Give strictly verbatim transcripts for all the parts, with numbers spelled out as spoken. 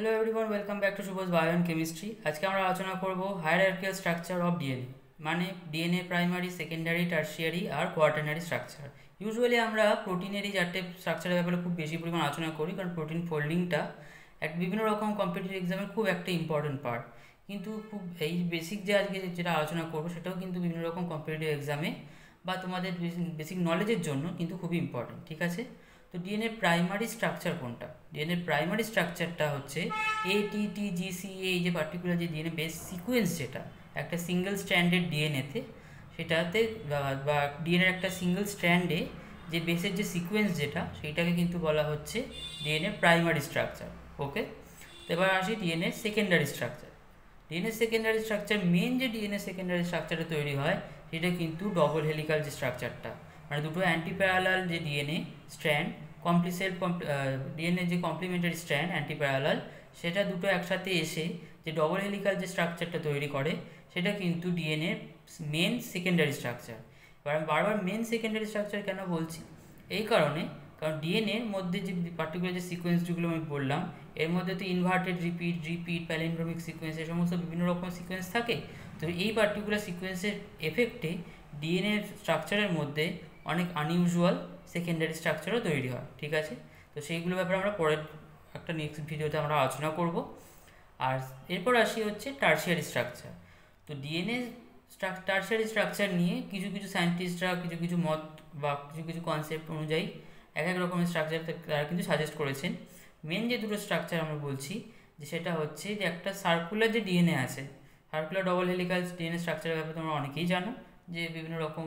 Hello everyone, welcome back to Shubh's bio and chemistry. আজকে আমরা আলোচনা করব হায়ারার্কিয়াল স্ট্রাকচার অফ ডিএনএ, মানে ডিএনএ প্রাইমারি, সেকেন্ডারি, টার্সিয়ারি আর কোয়াটারনারি স্ট্রাকচার। ইউজুয়ালি আমরা প্রোটিনেরই চারটে স্ট্রাকচারের ব্যাপারে খুব বেশি পরিমাণ আলোচনা করি, কারণ প্রোটিন ফোল্ডিংটা এক বিভিন্ন রকম কম্পিটিটিভ এক্সামের খুব একটা ইম্পর্টেন্ট পার্ট। কিন্তু খুব এই বেসিক যে আজকে যেটা আলোচনা করবো সেটাও কিন্তু বিভিন্ন রকম কম্পিটিটিভ এক্সামে বা তোমাদের বেসিক নলেজের জন্য কিন্তু খুবই ইম্পর্টেন্ট, ঠিক আছে? তো ডিএনএ প্রাইমারি স্ট্রাকচার কোনটা? ডিএনএ প্রাইমারি স্ট্রাকচারটা হচ্ছে এ টি টি জি সি এ, এই যে পার্টিকুলার যে ডিএনএ বেস সিকোয়েন্স, যেটা একটা সিঙ্গেল স্ট্র্যান্ডেড ডিএনএতে, সেটাতে বা ডিএনএর একটা সিঙ্গেল স্ট্র্যান্ডে যে বেসের যে সিকোয়েন্স যেটা, সেইটাকে কিন্তু বলা হচ্ছে ডিএনএ প্রাইমারি স্ট্রাকচার। ওকে, তো এবার আসি DNA secondary structure. DNA secondary structure, main যে ডিএনএ সেকেন্ডারি স্ট্রাকচারটা তৈরি হয় সেটা কিন্তু ডবল হেলিকাল যে স্ট্রাকচারটা, মানে দুটো অ্যান্টি প্যারালাল যে ডিএনএ স্ট্র্যান্ড, কমপ্লি সেলফ ডিএনএ যে কমপ্লিমেন্টারি স্ট্র্যান্ড অ্যান্টি প্যারালাল, সেটা দুটো একসাথে এসে যে ডবল হেলিকাল যে স্ট্রাকচারটা তৈরি করে, সেটা কিন্তু ডিএনএ মেন সেকেন্ডারি স্ট্রাকচার। এবার আমি বারবার মেন সেকেন্ডারি স্ট্রাকচার কেন বলছি? এই কারণে, কারণ ডিএনএর মধ্যে যে পার্টিকুলার যে সিকোয়েন্সগুলো আমি বললাম, এর মধ্যে তো inverted repeat, repeat, palindromic sequence, এই সমস্ত বিভিন্ন রকম সিকোয়েন্স থাকে। তো এই পার্টিকুলার সিকোয়েন্সের এফেক্টে ডিএনএ স্ট্রাকচারের মধ্যে অনেক আনইউজুয়াল সেকেন্ডারি স্ট্রাকচারও তৈরি হয়, ঠিক আছে? তো সেইগুলো ব্যাপারে আমরা পরের একটা নেক্সট ভিডিওতে আমরা আলোচনা করব। আর এরপর আসি হচ্ছে টার্সিয়ারি স্ট্রাকচার। তো ডিএনএ টার্সিয়ারি স্ট্রাকচার নিয়ে কিছু কিছু সায়েন্টিস্টরা কিছু কিছু মত বা কিছু কিছু কনসেপ্ট অনুযায়ী এক এক রকমের স্ট্রাকচার তারা কিন্তু সাজেস্ট করেছেন। মেন যে দুটো স্ট্রাকচার আমরা বলছি, যে সেটা হচ্ছে যে একটা সার্কুলার যে ডিএনএ আছে, সার্কুলার ডবল হেলিকাল ডিএনএ স্ট্রাকচারের ব্যাপারে তোমরা অনেকেই জানো, যে বিভিন্ন রকম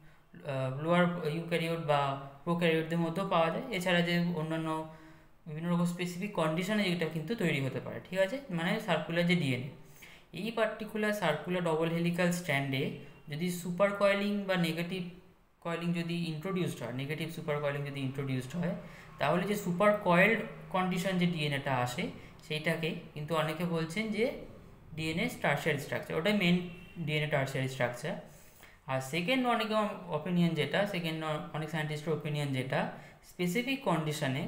লোয়ার ইউক্যারিওট বা প্রোক্যারিওটদের মধ্যেও পাওয়া যায়। এছাড়া যে অন্যান্য বিভিন্ন রকম স্পেসিফিক কন্ডিশনে যেটা কিন্তু তৈরি হতে পারে, ঠিক আছে? মানে সার্কুলার যে ডিএনএ, এই পার্টিকুলার সার্কুলার ডবল হেলিকাল স্ট্র্যান্ডে যদি সুপার কয়েলিং বা নেগেটিভ কয়েলিং যদি ইন্ট্রোডিউসড হয়, নেগেটিভ সুপার কয়েলিং যদি ইন্ট্রোডিউসড হয়, তাহলে যে সুপার কয়েলড কন্ডিশন যে ডিএনএটা আসে, সেইটাকে কিন্তু অনেকে বলছেন যে ডিএনএ টার্সিয়ারি স্ট্রাকচার, ওটাই মেন ডিএনএ টার্সিয়ারি স্ট্রাকচার। আর সেকেন্ড অনেকে অপিনিয়ন যেটা, সেকেন্ড অনেক সায়েন্টিস্টের ওপিনিয়ন যেটা, স্পেসিফিক কন্ডিশনে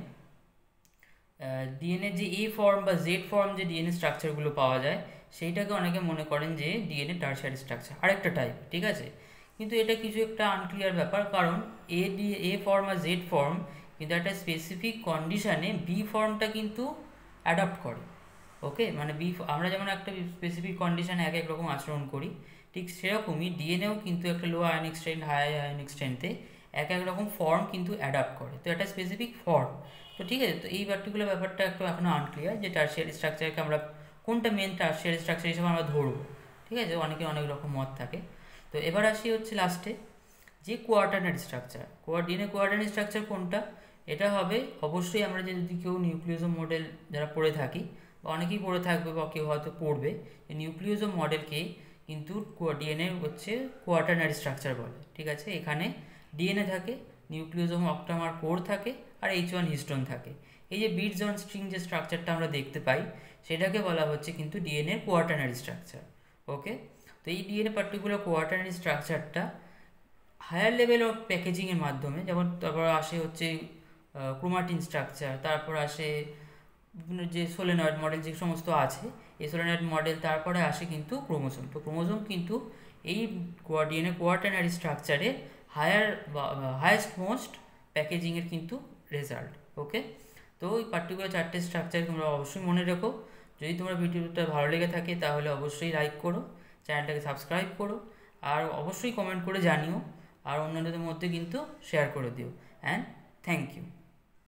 ডিএনএ যে এ ফর্ম বা জেড ফর্ম যে ডিএনএ স্ট্রাকচারগুলো পাওয়া যায়, সেইটাকে অনেকে মনে করেন যে ডিএনএ টার্সিয়ারি স্ট্রাকচার, আরেকটা টাইপ, ঠিক আছে? কিন্তু এটা কিছু একটা আনক্লিয়ার ব্যাপার, কারণ এ ডি এ ফর্ম আর জেড ফর্ম কিন্তু একটা স্পেসিফিক কন্ডিশনে বি ফর্মটা কিন্তু অ্যাডাপ্ট করে। ওকে, মানে বি আমরা যেমন একটা স্পেসিফিক কন্ডিশনে এক এক রকম আচরণ করি, ঠিক সেরকমই ডিএনএও কিন্তু একটা low ionic strength, high ionic স্ট্রেন্থে এক এক রকম ফর্ম কিন্তু অ্যাডাপ্ট করে। তো একটা স্পেসিফিক ফর্ম, তো ঠিক আছে। তো এই পার্টিকুলার ব্যাপারটা একটু এখনও আনক্লিয়ার, যে টার্সিয়ারি স্ট্রাকচারকে আমরা কোনটা মেন টার্সিয়ারি স্ট্রাকচার হিসেবে আমরা ধরবো, ঠিক আছে? অনেকে অনেক রকম মত থাকে। তো এবার আসি হচ্ছে লাস্টে যে কোয়াটারনারি স্ট্রাকচার। কোয়া ডিএনএ কোয়াটারনারি স্ট্রাকচার কোনটা? এটা হবে অবশ্যই আমরা যে যদি কেউ নিউক্লিওজোম মডেল যারা পড়ে থাকি, বা অনেকেই পড়ে থাকবে বা কেউ হয়তো পড়বে, নিউক্লিওজোম মডেলকে কিন্তু ডিএনএ হচ্ছে কোয়াটারনারি স্ট্রাকচার বলে, ঠিক আছে? এখানে ডিএনএ থাকে, নিউক্লিওজোম অক্টামার কোর থাকে, আর এইচ ওয়ান হিস্টোন থাকে। এই যে বিটস অন স্ট্রিং যে স্ট্রাকচারটা আমরা দেখতে পাই, সেটাকে বলা হচ্ছে কিন্তু ডিএনএ কোয়াটারনারি স্ট্রাকচার। ওকে, তো এই ডিএনএ পার্টিকুলার কোয়াটারনারি স্ট্রাকচারটা হায়ার লেভেল অফ প্যাকেজিংয়ের মাধ্যমে, যেমন তারপর আসে হচ্ছে ক্রোমাটিন স্ট্রাকচার, তারপর আসে বিভিন্ন যে সোলেনয়েড মডেল যে সমস্ত আছে, এই সোলেনয়েড মডেল, তারপরে আসে কিন্তু ক্রোমোজোম। তো ক্রোমোজোম কিন্তু এই ডিএনএ কোয়াটারনারি স্ট্রাকচারে হায়ার বা হায়েস্ট মোস্ট প্যাকেজিংয়ের কিন্তু রেজাল্ট। ওকে, তো ওই পার্টিকুলার চারটে স্ট্রাকচার তোমরা অবশ্যই মনে রেখো। যদি তোমার ভিডিওটা ভালো লেগে থাকে তাহলে অবশ্যই লাইক করো, চ্যানেলটাকে সাবস্ক্রাইব করো, আর অবশ্যই কমেন্ট করে জানিও, আর অন্যদের মধ্যে কিন্তু শেয়ার করে দিও। And thank you.